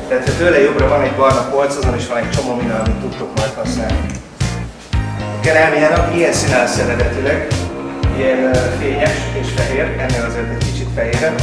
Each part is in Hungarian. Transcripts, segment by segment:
Tehát tőle jobbra van egy barna polc, azon is van egy csomó minden, amit tudtok majd használni. A kerámiának ilyen színe lesz eredetileg, ilyen fényes és fehér, ennél azért egy kicsit fehérebb.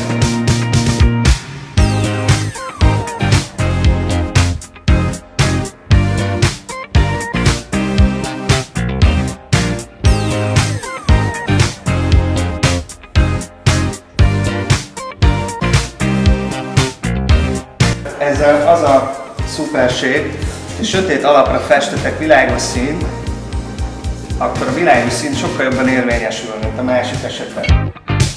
Ezzel az a szuperség, hogy sötét alapra festetek világos színt, akkor a világos szín sokkal jobban érvényesül, mint a másik esetben.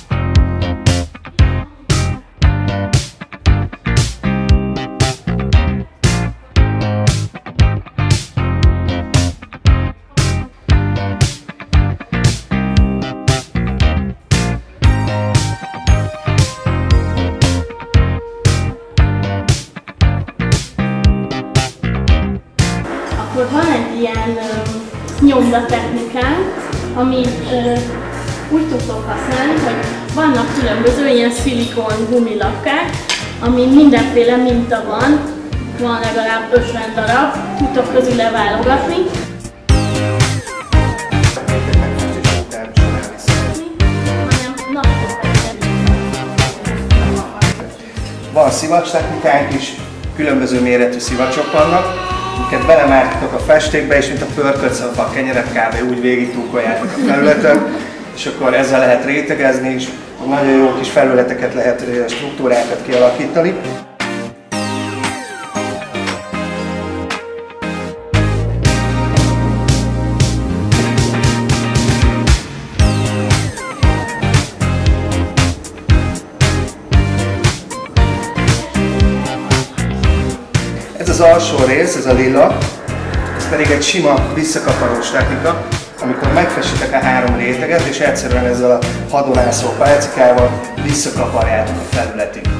Van egy ilyen nyomdatechnikánk, amit úgy tudtok használni, hogy vannak különböző ilyen szilikon gumilapkák, amin mindenféle minta van legalább 50 darab, tudtok közüle válogatni. Van szivacs technikánk is, különböző méretű szivacsok vannak, amiket belemártatok a festékbe, és mint a pörköltszalpa a kenyeret kb. Úgy végig túlkoljátok a felületen, és akkor ezzel lehet rétegezni, és nagyon jó kis felületeket lehet, struktúrákat kialakítani. Ez az alsó rész, ez a lila, ez pedig egy sima visszakaparós technika, amikor megfestitek a 3 réteget, és egyszerűen ezzel a hadonászó pálcikával visszakaparjátok a felületig.